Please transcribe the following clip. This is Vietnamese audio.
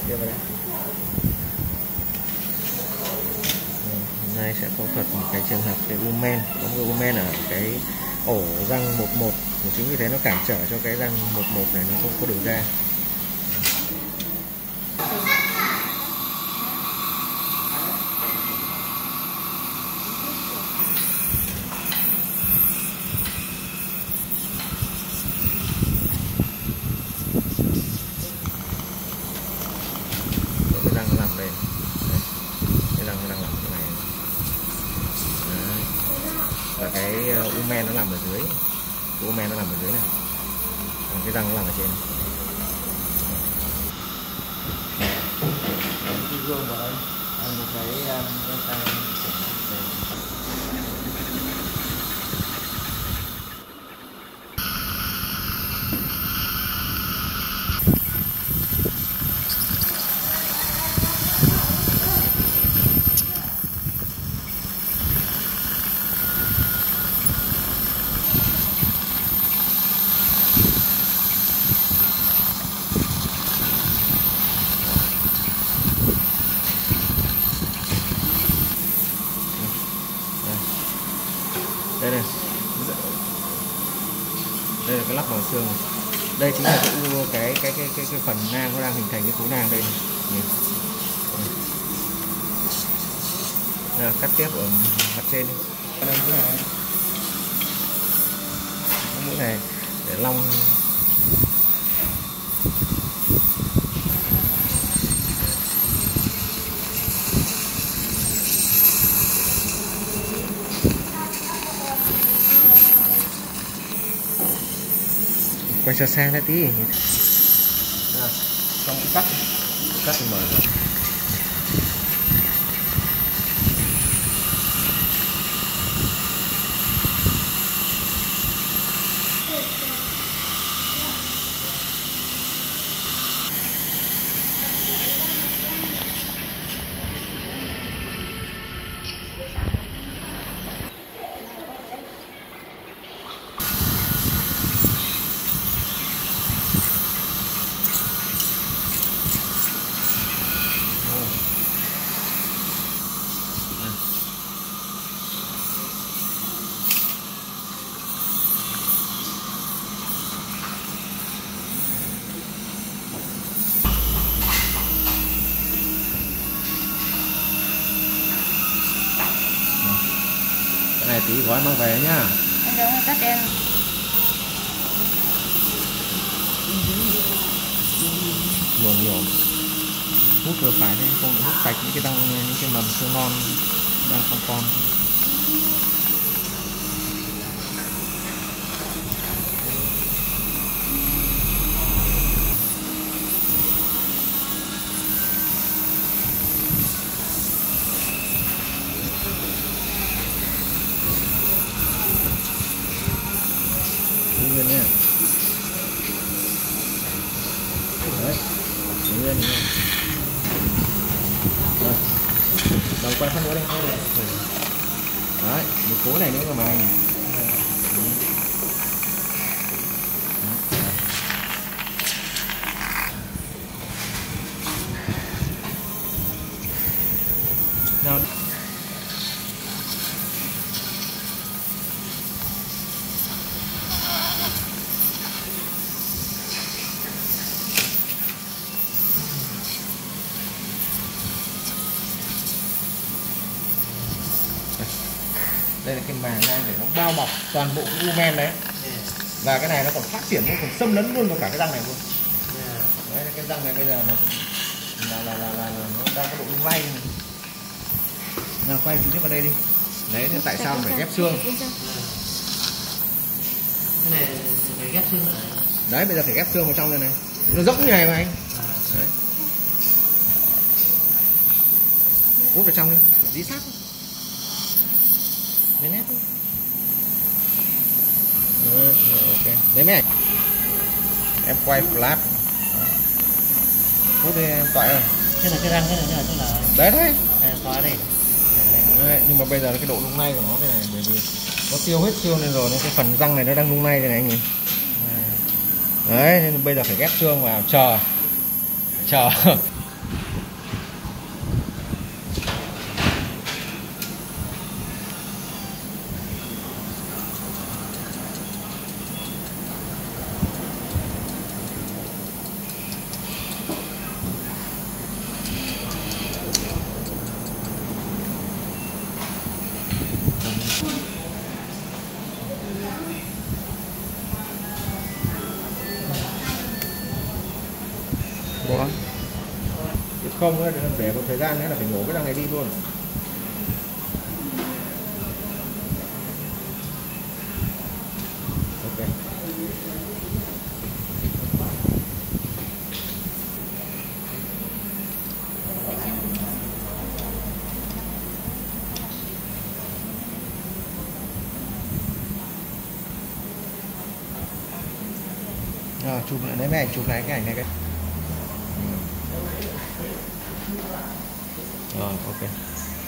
Tiếp vào đây. Hôm nay sẽ phẫu thuật một cái trường hợp cái u men, có một u men ở cái ổ răng 11, chính vì thế nó cản trở cho cái răng 11 này nó không có đường ra. Cái răng nó nằm đây. Đấy. Cái răng nó đang nằm cái này. Đấy. Và cái u men nó nằm ở dưới. Cái u men nó nằm ở dưới này. Còn cái răng nó nằm ở trên. Cái gương vào đây. Một cái đây này, đây là cái lắp vào xương này. Đây chính là cái phần nang nó đang hình thành cái khối nang đây này. Đây, cắt tiếp ở mặt trên đi. Đây mũi này để long. Quay xa xa ra tí. Xong cắt thì mở ra. Này tí gói mang về nhá. Anh đâu cắt em. Nhiều. Hút vừa phải đấy, không hút sạch những cái răng, những cái mầm xương non đang con. Nguyên nha. Đấy. Nguyên nha. Rồi. Đầu quay phát nữa đây. Đấy, một khối này nữa cơ mà anh. Nào. Đây là cái màng nang để nó bao bọc toàn bộ cái u men đấy. Và cái này nó còn phát triển, nó còn xâm lấn luôn vào cả cái răng này luôn. Đấy, cái răng này bây giờ nó đang có độ lung lay. Nào quay trực tiếp vào đây đi. Đấy, nên tại sao phải ghép xương? Cái này phải ghép xương nữa. Đấy, bây giờ phải ghép xương vào trong đây này. Nó rỗng như này mà anh. Đấy. Úp vào trong đi, dí sát đi. Lấy nét đi. Ok. Đấy mấy ảnh. Em quay flash. Hút đi em tọa rồi. Cái là cái răng, cái là chỗ nào? Đấy thôi. Tọa đây. Đấy, nhưng mà bây giờ cái độ lung lay của nó thế này, bởi vì nó tiêu hết xương lên rồi, nên cái phần răng này nó đang lung lay thế này anh nhìn. Đấy, nên bây giờ phải ghép xương vào, chờ. có. Chứ không nữa, để một thời gian nữa là phải nhổ cái răng này đi luôn. Ok. Rồi, chụp lại đấy mấy ảnh, chụp lại cái ảnh này cái. Rồi, ok.